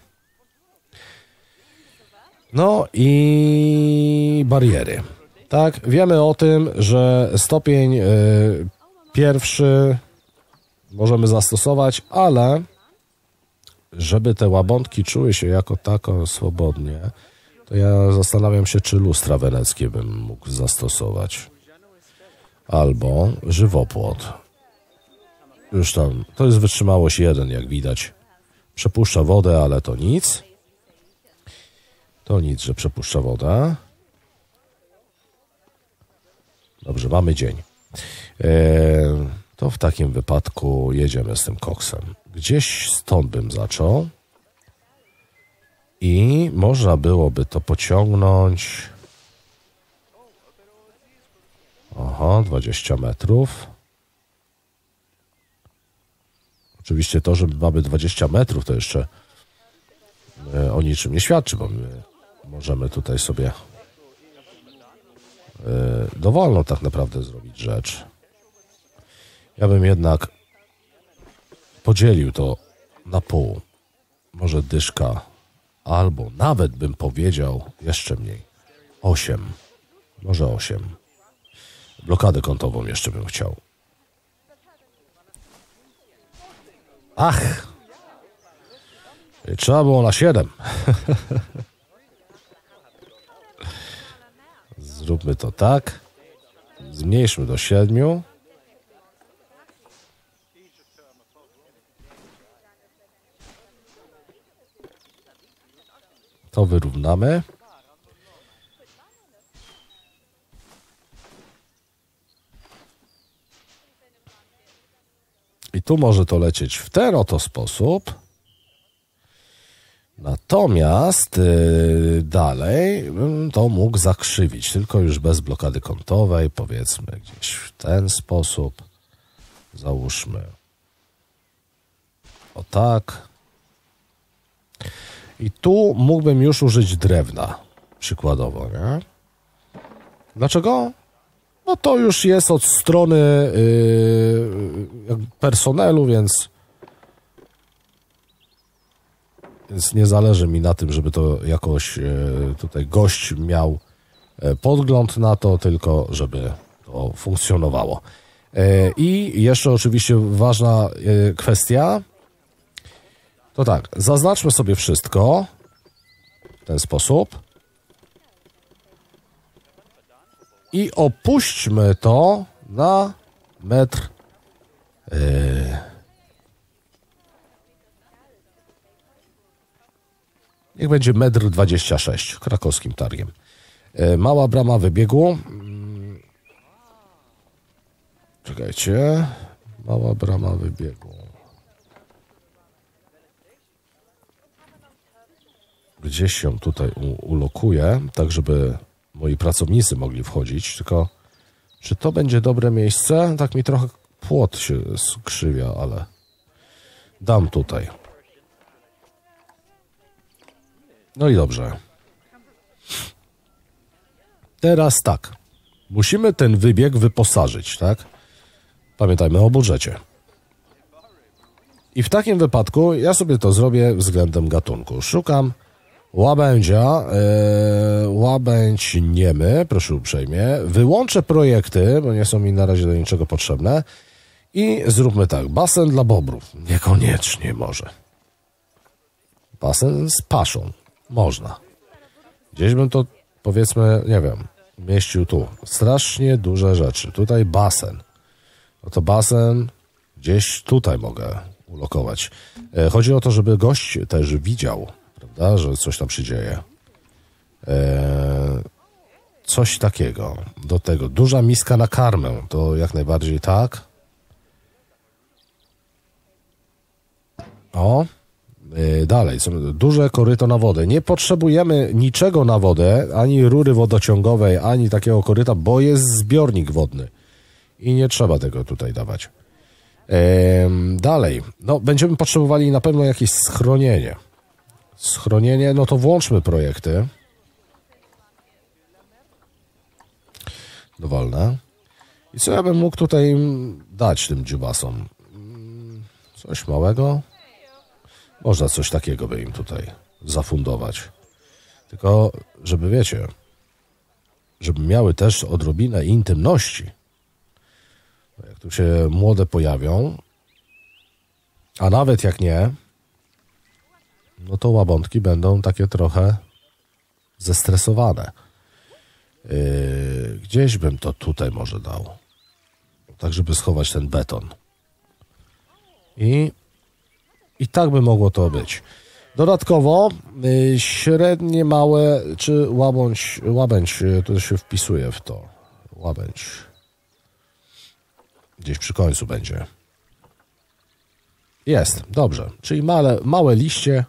No i bariery. Tak, wiemy o tym, że stopień pierwszy możemy zastosować, ale żeby te łabądki czuły się jako tako swobodnie, to ja zastanawiam się, czy lustra weneckie bym mógł zastosować. Albo żywopłot. Już tam, to jest wytrzymałość 1, jak widać. Przepuszcza wodę, ale to nic. To nic, że przepuszcza wodę. Dobrze, mamy dzień. To w takim wypadku jedziemy z tym koksem. Gdzieś stąd bym zaczął. I można byłoby to pociągnąć. Aha, 20 metrów. Oczywiście to, że mamy 20 metrów, to jeszcze o niczym nie świadczy, bo my możemy tutaj sobie dowolną tak naprawdę zrobić rzecz. Ja bym jednak podzielił to na pół. Może dyszka, albo nawet bym powiedział jeszcze mniej. 8. Może 8. Blokadę kątową jeszcze bym chciał. Ach! Trzeba było na 7. Zróbmy to tak. Zmniejszmy do 7. To wyrównamy. I tu może to lecieć w ten oto sposób. Natomiast dalej bym to mógł zakrzywić, tylko już bez blokady kątowej, powiedzmy gdzieś w ten sposób. Załóżmy o tak. I tu mógłbym już użyć drewna, przykładowo, nie? Dlaczego? No to już jest od strony personelu, więc nie zależy mi na tym, żeby to jakoś tutaj gość miał podgląd na to, tylko żeby to funkcjonowało. I jeszcze oczywiście ważna kwestia, to tak, zaznaczmy sobie wszystko w ten sposób i opuśćmy to na metr. Niech będzie 1,26 m krakowskim targiem. Mała brama wybiegu. Czekajcie. Mała brama wybiegu. Gdzieś ją tutaj ulokuję, tak żeby moi pracownicy mogli wchodzić. Tylko czy to będzie dobre miejsce? Tak mi trochę płot się skrzywia, ale dam tutaj. No i dobrze. Teraz tak. Musimy ten wybieg wyposażyć, tak? Pamiętajmy o budżecie. I w takim wypadku ja sobie to zrobię względem gatunku. Szukam łabędzia, łabędź niemy, proszę uprzejmie. Wyłączę projekty, bo nie są mi na razie do niczego potrzebne. I zróbmy tak. Basen dla bobrów. Niekoniecznie może. Basen z paszą. Można. Gdzieś bym to, powiedzmy, nie wiem, mieścił tu. Strasznie duże rzeczy. Tutaj basen. No to basen gdzieś tutaj mogę ulokować. Chodzi o to, żeby gość też widział, prawda, że coś tam się dzieje. Coś takiego. Do tego. Duża miska na karmę. To jak najbardziej tak. O. Dalej, duże koryto na wodę. Nie potrzebujemy niczego na wodę, ani rury wodociągowej, ani takiego koryta, bo jest zbiornik wodny. I nie trzeba tego tutaj dawać. Dalej, no będziemy potrzebowali na pewno jakieś schronienie. Schronienie, no to włączmy projekty. Dowolne. I co ja bym mógł tutaj dać tym dziubasom? Coś małego? Można coś takiego by im tutaj zafundować. Tylko, żeby wiecie, żeby miały też odrobinę intymności. Jak tu się młode pojawią, a nawet jak nie, no to łabątki będą takie trochę zestresowane. Gdzieś bym to tutaj może dał. Tak, żeby schować ten beton. I tak by mogło to być. Dodatkowo średnie, małe, czy łabędź, to się wpisuje w to. Łabędź. Gdzieś przy końcu będzie. Jest, dobrze. Czyli małe liście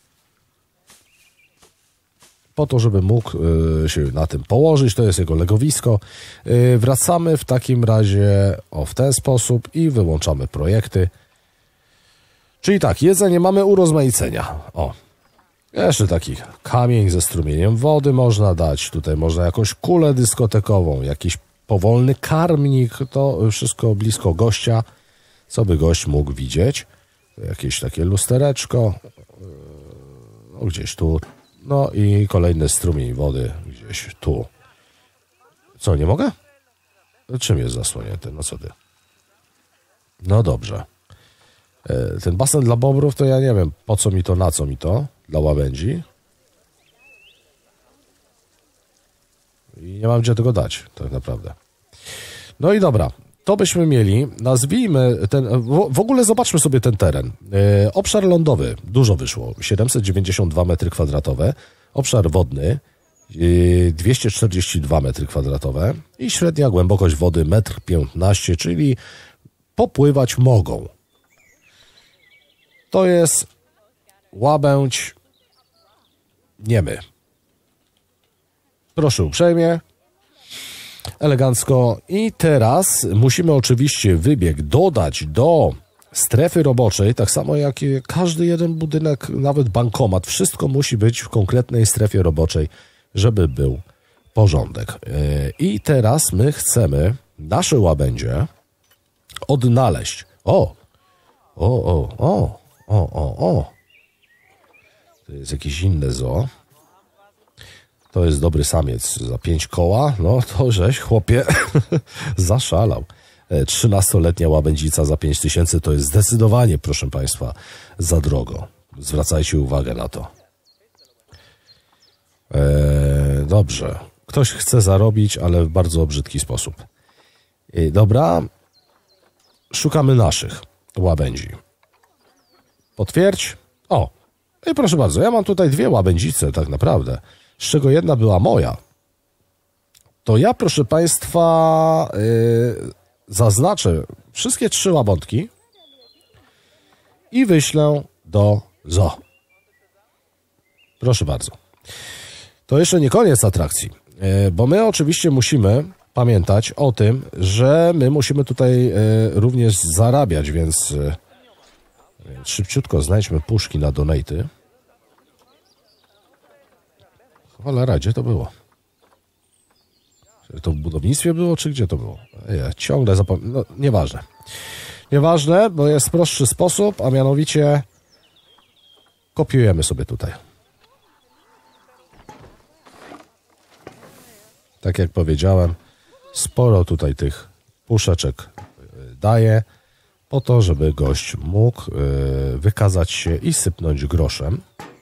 po to, żeby mógł się na tym położyć. To jest jego legowisko. Wracamy w takim razie w ten sposób i wyłączamy projekty. Czyli tak, jedzenie mamy urozmaicenia. O, jeszcze taki kamień ze strumieniem wody można dać. Tutaj można jakąś kulę dyskotekową, jakiś powolny karmnik. To wszystko blisko gościa, co by gość mógł widzieć. Jakieś takie lustereczko. No, gdzieś tu. No i kolejny strumień wody gdzieś tu. Co, nie mogę? Czym jest zasłonięty? No co ty? No dobrze. Ten basen dla bobrów, to ja nie wiem, po co mi to, na co mi to, dla łabędzi. I nie mam gdzie tego dać, tak naprawdę. No i dobra, to byśmy mieli, nazwijmy ten, w ogóle zobaczmy sobie ten teren. Obszar lądowy, dużo wyszło, 792 m2, obszar wodny, 242 m2 i średnia głębokość wody 1,15 m, czyli popływać mogą. To jest łabędź niemy. Proszę uprzejmie, elegancko. I teraz musimy oczywiście wybieg dodać do strefy roboczej, tak samo jak każdy jeden budynek, nawet bankomat. Wszystko musi być w konkretnej strefie roboczej, żeby był porządek. I teraz my chcemy nasze łabędzie odnaleźć. O! To jest jakieś inne zoo. To jest dobry samiec za 5 koła. No to żeś, chłopie, zaszalał. 13-letnia łabędzica za 5000 to jest zdecydowanie, proszę Państwa, za drogo. Zwracajcie uwagę na to. Dobrze. Ktoś chce zarobić, ale w bardzo brzydki sposób. Dobra. Szukamy naszych łabędzi. Potwierdź. O. I proszę bardzo, ja mam tutaj 2 łabędzice tak naprawdę, z czego jedna była moja. To ja, proszę Państwa, zaznaczę wszystkie 3 łabątki i wyślę do zoo. Proszę bardzo. To jeszcze nie koniec atrakcji, bo my oczywiście musimy pamiętać o tym, że my musimy tutaj również zarabiać, więc szybciutko znajdźmy puszki na donaty. Cholera, gdzie to było? Czy to w budownictwie było, czy gdzie to było? Ja ciągle zapominam. No, nieważne. Nieważne, bo jest prostszy sposób, a mianowicie kopiujemy sobie tutaj. Tak jak powiedziałem, sporo tutaj tych puszeczek daję po to, żeby gość mógł wykazać się i sypnąć groszem.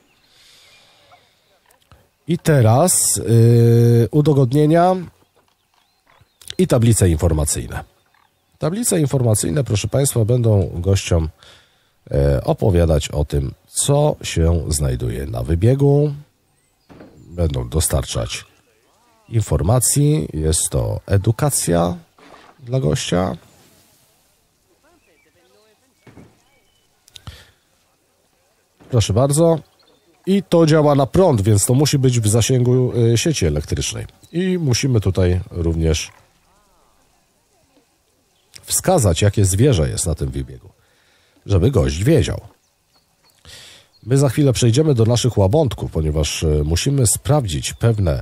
I teraz udogodnienia i tablice informacyjne. Tablice informacyjne, proszę Państwa, będą gościom opowiadać o tym, co się znajduje na wybiegu. Będą dostarczać informacji. Jest to edukacja dla gościa. Proszę bardzo. I to działa na prąd, więc to musi być w zasięgu sieci elektrycznej. I musimy tutaj również wskazać, jakie zwierzę jest na tym wybiegu, żeby gość wiedział. My za chwilę przejdziemy do naszych łabądków, ponieważ musimy sprawdzić pewne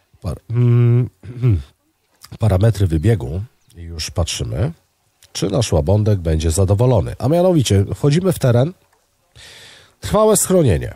parametry wybiegu i już patrzymy, czy nasz łabądek będzie zadowolony. A mianowicie wchodzimy w teren, trwałe schronienie.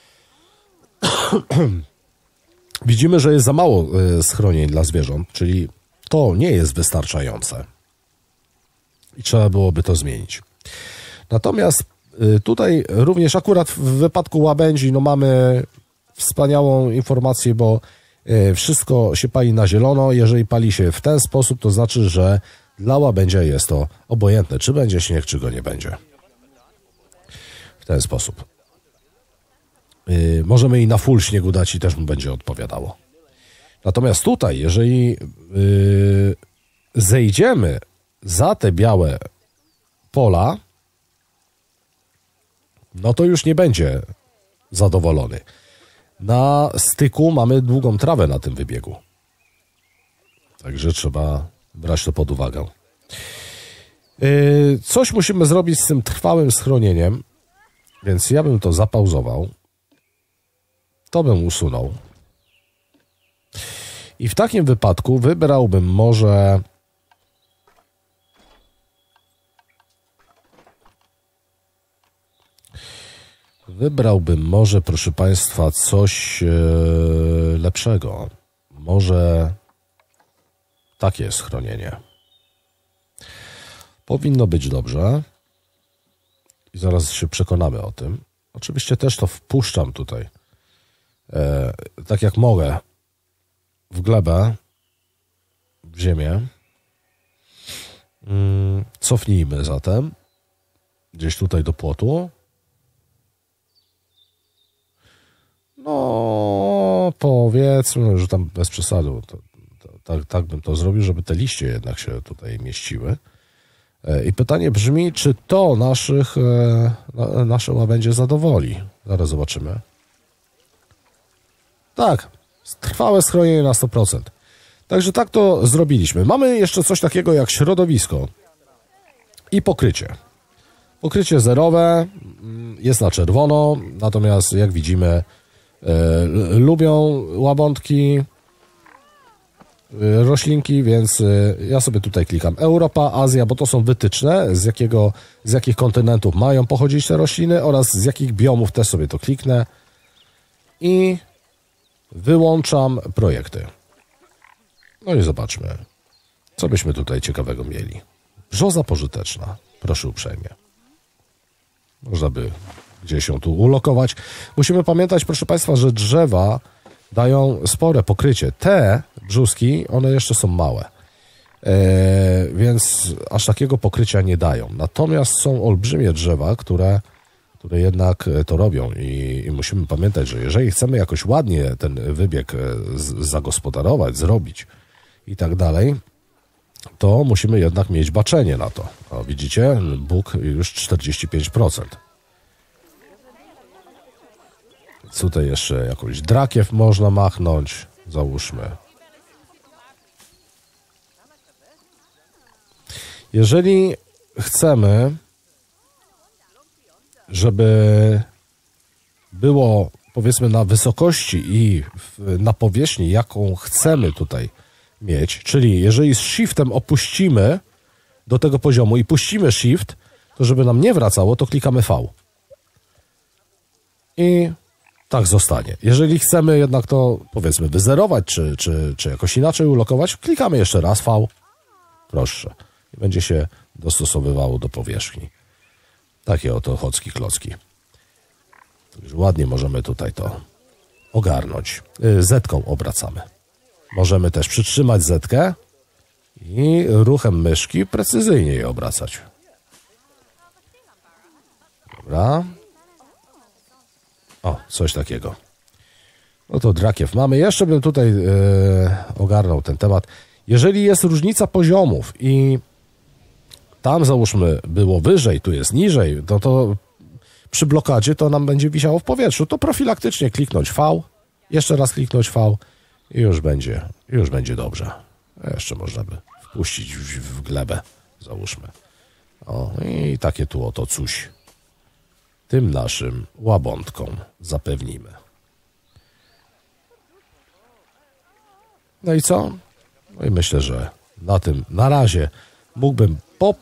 Widzimy, że jest za mało schronień dla zwierząt, czyli to nie jest wystarczające. I trzeba byłoby to zmienić. Natomiast tutaj również akurat w wypadku łabędzi no mamy wspaniałą informację, bo wszystko się pali na zielono. Jeżeli pali się w ten sposób, to znaczy, że dla łabędzia jest to obojętne, czy będzie śnieg, czy go nie będzie. W ten sposób. Możemy i na full śniegu dać i też mu będzie odpowiadało. Natomiast tutaj, jeżeli zejdziemy za te białe pola, no to już nie będzie zadowolony. Na styku mamy długą trawę na tym wybiegu. Także trzeba brać to pod uwagę. Coś musimy zrobić z tym trwałym schronieniem, więc ja bym to zapauzował. To bym usunął. I w takim wypadku wybrałbym może proszę Państwa, coś lepszego. Może takie schronienie. Powinno być dobrze. I zaraz się przekonamy o tym. Oczywiście też to wpuszczam tutaj. Tak jak mogę. W glebę. W ziemię. Cofnijmy zatem. Gdzieś tutaj do płotu. No, powiedzmy, że tam bez przesady. Tak bym to zrobił, żeby te liście jednak się tutaj mieściły. I pytanie brzmi, czy to nasze łabędzie zadowoli. Zaraz zobaczymy. Tak, trwałe schronienie na 100%. Także tak to zrobiliśmy. Mamy jeszcze coś takiego jak środowisko i pokrycie. Pokrycie zerowe jest na czerwono, natomiast jak widzimy lubią łabądki, roślinki, więc ja sobie tutaj klikam Europa, Azja, bo to są wytyczne, z jakich kontynentów mają pochodzić te rośliny oraz z jakich biomów, też sobie to kliknę i wyłączam projekty. No i zobaczmy, co byśmy tutaj ciekawego mieli. Brzoza pożyteczna, proszę uprzejmie. Można by gdzieś ją tu ulokować. Musimy pamiętać, proszę Państwa, że drzewa dają spore pokrycie. Te brzuski, one jeszcze są małe, więc aż takiego pokrycia nie dają. Natomiast są olbrzymie drzewa, które jednak to robią i musimy pamiętać, że jeżeli chcemy jakoś ładnie ten wybieg zagospodarować, zrobić i tak dalej, to musimy jednak mieć baczenie na to. O, widzicie? Bóg już 45%. Tutaj jeszcze jakąś drakiew można machnąć. Załóżmy. Jeżeli chcemy, żeby było, powiedzmy, na wysokości i na powierzchni, jaką chcemy tutaj mieć, czyli jeżeli z shiftem opuścimy do tego poziomu i puścimy shift, to żeby nam nie wracało, to klikamy V. I tak zostanie. Jeżeli chcemy jednak to, powiedzmy, wyzerować, czy jakoś inaczej ulokować, klikamy jeszcze raz V. Proszę. I będzie się dostosowywało do powierzchni. Takie oto chocki klocki. Już ładnie możemy tutaj to ogarnąć. Zetką obracamy. Możemy też przytrzymać zetkę i ruchem myszki precyzyjnie je obracać. Dobra. O, coś takiego. No to drakiew mamy. Jeszcze bym tutaj ogarnął ten temat. Jeżeli jest różnica poziomów i tam załóżmy było wyżej, tu jest niżej, to przy blokadzie to nam będzie wisiało w powietrzu. To profilaktycznie kliknąć V, jeszcze raz kliknąć V i już będzie dobrze. Jeszcze można by wpuścić w glebę, załóżmy. O, i takie tu oto coś tym naszym łabądkom zapewnimy. No i co? No i myślę, że na tym na razie mógłbym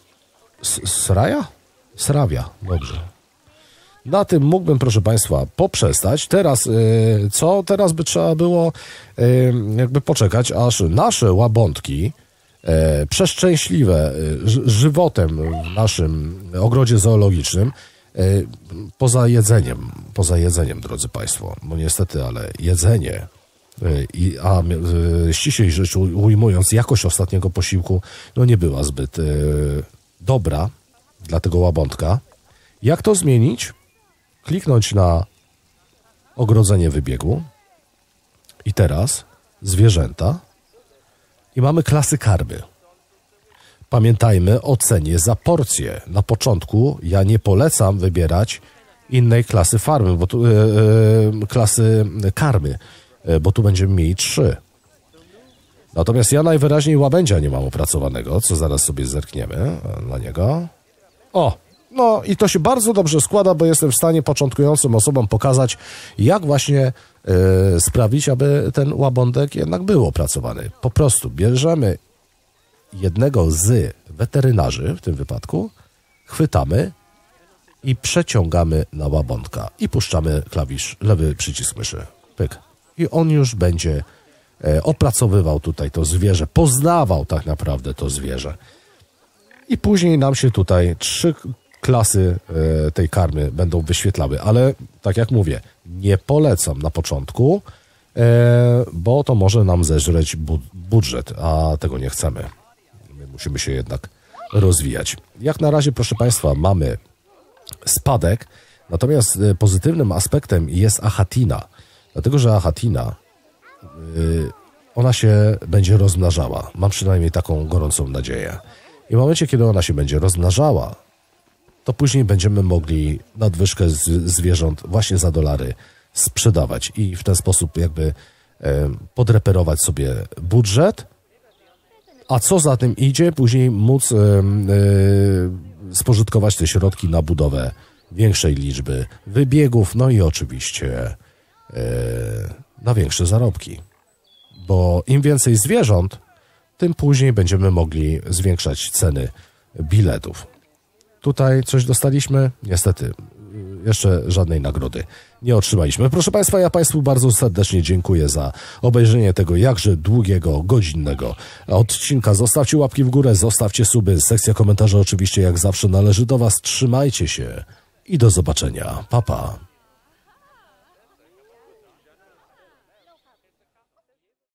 Srawia, dobrze. Na tym mógłbym, proszę Państwa, poprzestać. Teraz co? Teraz by trzeba było jakby poczekać, aż nasze łabądki przeszczęśliwe żywotem w naszym ogrodzie zoologicznym, poza jedzeniem, drodzy Państwo, bo niestety, ale jedzenie, a ściślej rzecz ujmując, jakość ostatniego posiłku no nie była zbyt dobra dla tego łabądka. Jak to zmienić? Kliknąć na ogrodzenie wybiegu i teraz zwierzęta i mamy klasy karmy. Pamiętajmy o cenie za porcję. Na początku ja nie polecam wybierać innej klasy farmy, bo tu, klasy karmy, bo tu będziemy mieli 3. Natomiast ja najwyraźniej łabędzia nie mam opracowanego, co zaraz sobie zerkniemy na niego. O, no i to się bardzo dobrze składa, bo jestem w stanie początkującym osobom pokazać, jak właśnie sprawić, aby ten łabądek jednak był opracowany. Po prostu bierzemy jednego z weterynarzy, w tym wypadku, chwytamy i przeciągamy na łabądka i puszczamy klawisz, lewy przycisk myszy. Pyk. I on już będzie opracowywał tutaj to zwierzę, poznawał tak naprawdę to zwierzę. I później nam się tutaj 3 klasy tej karmy będą wyświetlały, ale tak jak mówię, nie polecam na początku, bo to może nam zeżreć budżet, a tego nie chcemy. My musimy się jednak rozwijać. Jak na razie, proszę Państwa, mamy spadek, natomiast pozytywnym aspektem jest achatina, dlatego że achatina ona się będzie rozmnażała. Mam przynajmniej taką gorącą nadzieję. I w momencie, kiedy ona się będzie rozmnażała, to później będziemy mogli nadwyżkę zwierząt właśnie za dolary sprzedawać i w ten sposób jakby podreperować sobie budżet, a co za tym idzie, później móc spożytkować te środki na budowę większej liczby wybiegów, no i oczywiście na większe zarobki. Bo im więcej zwierząt, tym później będziemy mogli zwiększać ceny biletów. Tutaj coś dostaliśmy? Niestety. jeszcze żadnej nagrody nie otrzymaliśmy. Proszę Państwa, ja Państwu bardzo serdecznie dziękuję za obejrzenie tego jakże długiego, godzinnego odcinka. Zostawcie łapki w górę, zostawcie suby. Sekcja komentarzy oczywiście jak zawsze należy do Was. Trzymajcie się i do zobaczenia. Pa, pa.